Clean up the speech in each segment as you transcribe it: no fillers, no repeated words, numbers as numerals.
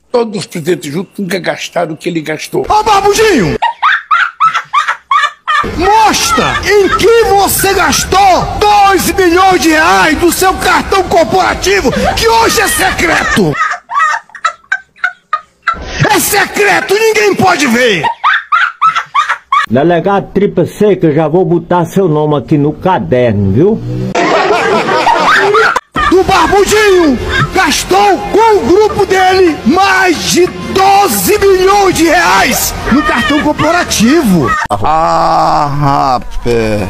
Todos os presidentes juntos nunca gastaram o que ele gastou. Ô, Barbudinho! Mostra em que você gastou 2 milhões de reais do seu cartão corporativo, que hoje é secreto! É secreto, ninguém pode ver! Delegado Tripa Seca, eu já vou botar seu nome aqui no caderno, viu? Do Barbudinho gastou com o grupo dele mais de 12 milhões de reais no cartão corporativo. Ah, rapaz.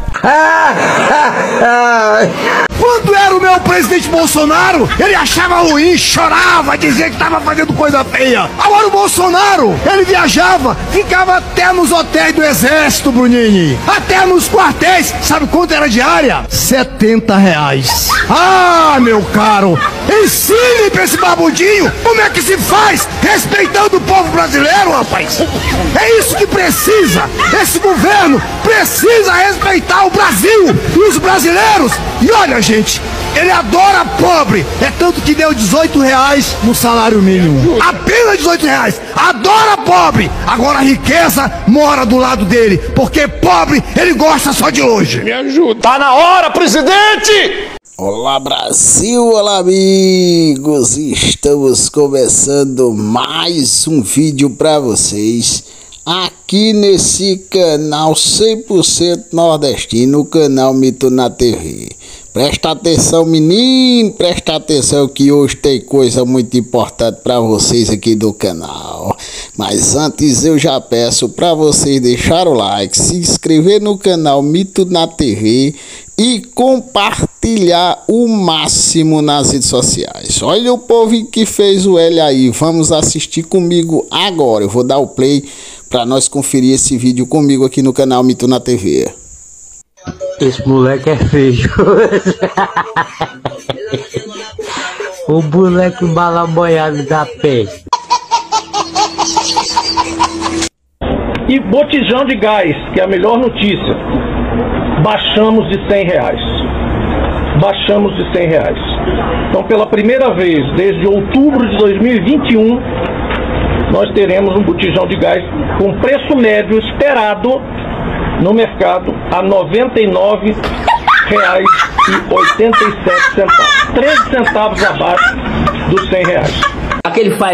Quando era o meu presidente Bolsonaro, ele achava ruim, chorava, dizia que estava fazendo coisa feia. Agora o Bolsonaro, ele viajava, ficava até nos hotéis do exército, Brunini. Até nos quartéis. Sabe quanto era a diária? 70 reais. Ah, meu caro, ensine pra esse Barbudinho como é que se faz respeitando o povo brasileiro, rapaz. É isso que precisa. Esse governo precisa respeitar o Brasil e os brasileiros. E olha, gente, ele adora pobre. É tanto que deu 18 reais no salário mínimo. Apenas 18 reais. Adora pobre. Agora a riqueza mora do lado dele. Porque pobre, ele gosta só de hoje. Me ajuda. Tá na hora, presidente! Olá, Brasil, olá, amigos. Estamos começando mais um vídeo para vocês aqui nesse canal 100% nordestino, o canal Mito na TV. Presta atenção, menino, presta atenção que hoje tem coisa muito importante para vocês aqui do canal. Mas antes eu já peço para vocês deixar o like, se inscrever no canal Mito na TV e compartilhar o máximo nas redes sociais. Olha o povo que fez o L aí, vamos assistir comigo agora. Eu vou dar o play para nós conferir esse vídeo comigo aqui no canal Mito na TV. Esse moleque é feio. O boneco balaboiado da peste. E botijão de gás, que é a melhor notícia. Baixamos de 100 reais. Baixamos de 100 reais. Então, pela primeira vez desde outubro de 2021, nós teremos um botijão de gás com preço médio esperado no mercado a R$ 99,87. 13 centavos abaixo dos 100 reais. Aquele faz.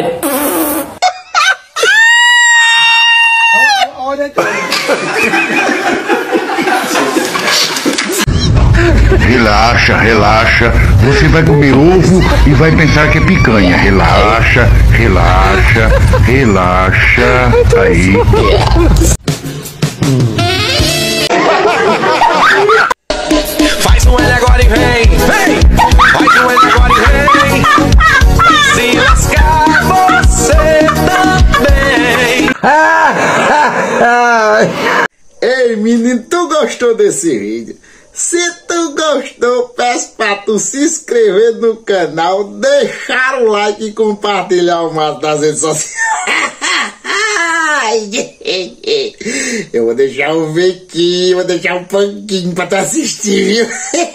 Relaxa, relaxa. Você vai comer ovo e vai pensar que é picanha. Relaxa, relaxa, relaxa. Aí. Faz um L agora e vem, vem. Faz um L agora e vem. Se lascar você também. Ei, menino, tu gostou desse vídeo? Se tu gostou, peço pra tu se inscrever no canal, deixar o like e compartilhar o máximo das redes sociais. Eu vou deixar um vequinho, vou deixar um panquinho pra tu assistir, viu?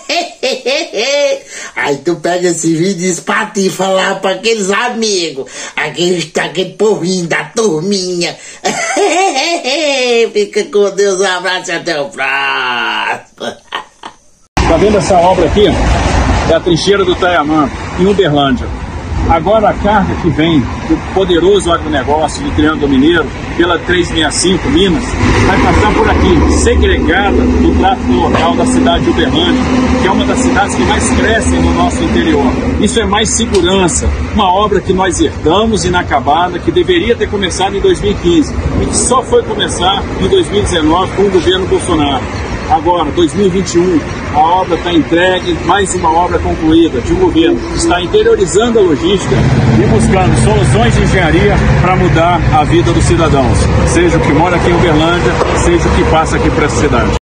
Aí tu pega esse vídeo e espata e falar pra aqueles amigos, aquele povinho da turminha. Fica com Deus, um abraço e até o próximo. Tá vendo essa obra aqui? É a trincheira do Taiamã, em Uberlândia. Agora a carga que vem do poderoso agronegócio do Triângulo Mineiro, pela 365 Minas, vai passar por aqui, segregada do tráfego local da cidade de Uberlândia, que é uma das cidades que mais crescem no nosso interior. Isso é mais segurança, uma obra que nós herdamos inacabada, que deveria ter começado em 2015 e que só foi começar em 2019 com o governo Bolsonaro. Agora, 2021, a obra está entregue, mais uma obra concluída de um governo que está interiorizando a logística e buscando soluções de engenharia para mudar a vida dos cidadãos, seja o que mora aqui em Uberlândia, seja o que passa aqui para essa cidade.